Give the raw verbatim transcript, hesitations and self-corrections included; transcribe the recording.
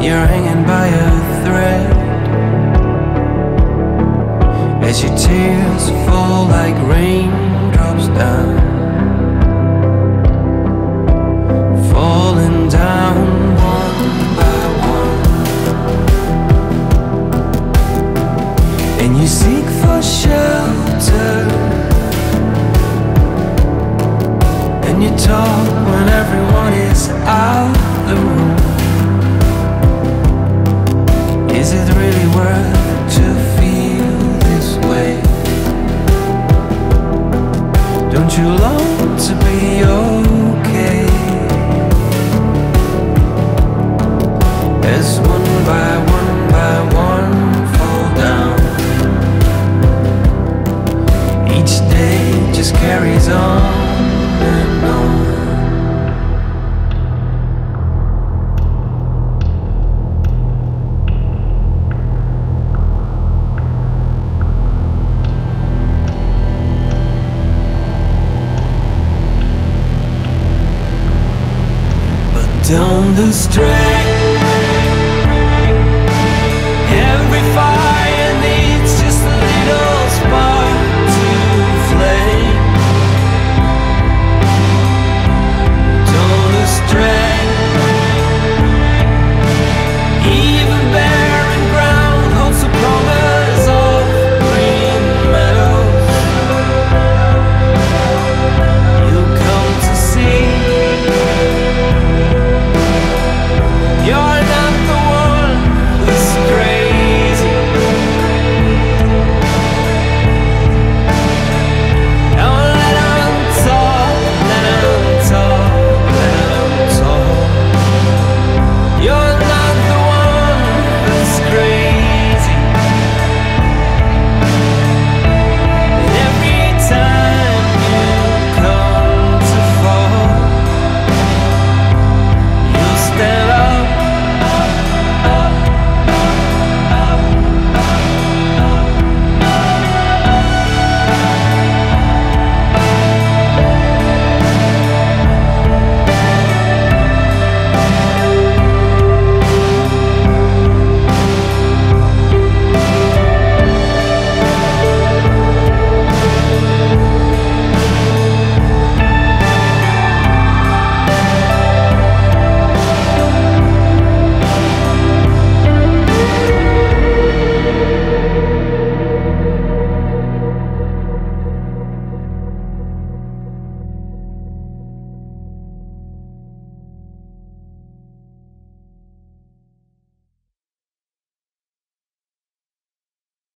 you're hanging by a thread, as your tears fall like raindrops down, falling down one by one. And you seek for shelter, and you talk when everyone is out the room. Is it really worth to feel this way? Don't you long to be okay? As one by one by one fall down, each day just carries on and on. Down the street